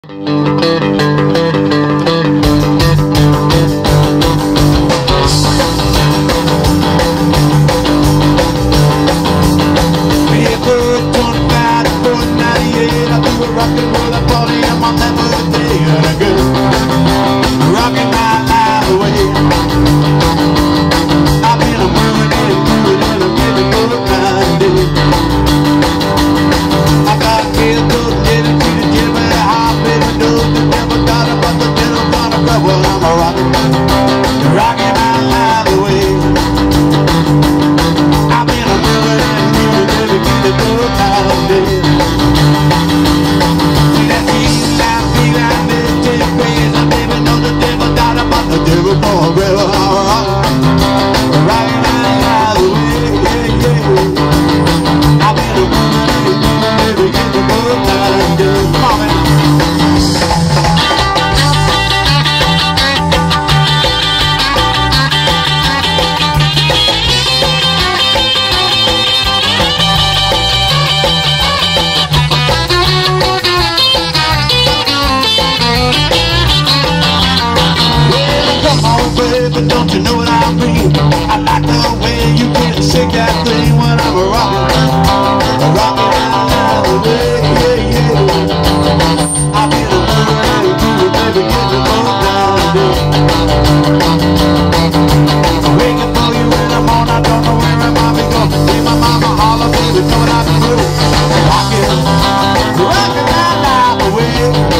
But don't you know what I mean? I like the way you can shake that thing when I'm rocking out the way, yeah, yeah. I've been a moving and baby, get the boat down, waiting for you in the morning, I don't know where I might be going. See my mama holler, baby, know what I can do. Rocking out the way.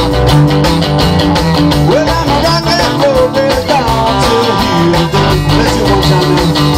Well, I'm a rock and roll, baby, down to the hill. Let's see one time now.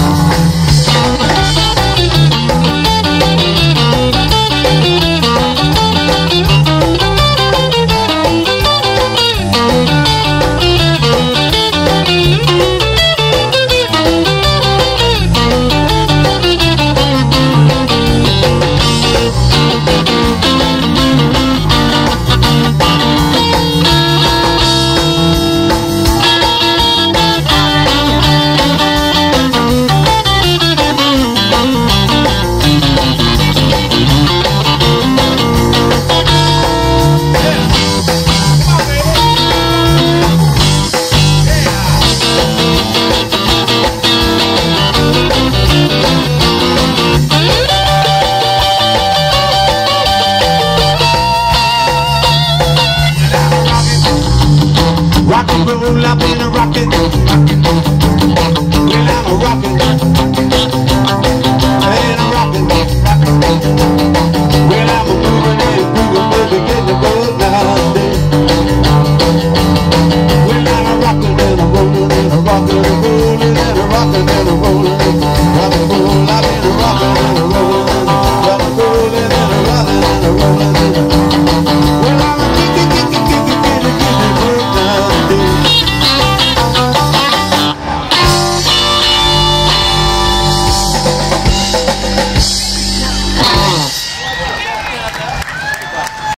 Rock and roll, I've been a rockin'. Well, I'm a rockin'. And I'm rockin'. Well, I'm a movin' and groovin', baby, get the boat now. Well, I'm a rockin' and I'm rollin' and I'm rockin' and rollin' and I'm rockin' and I'm rollin'.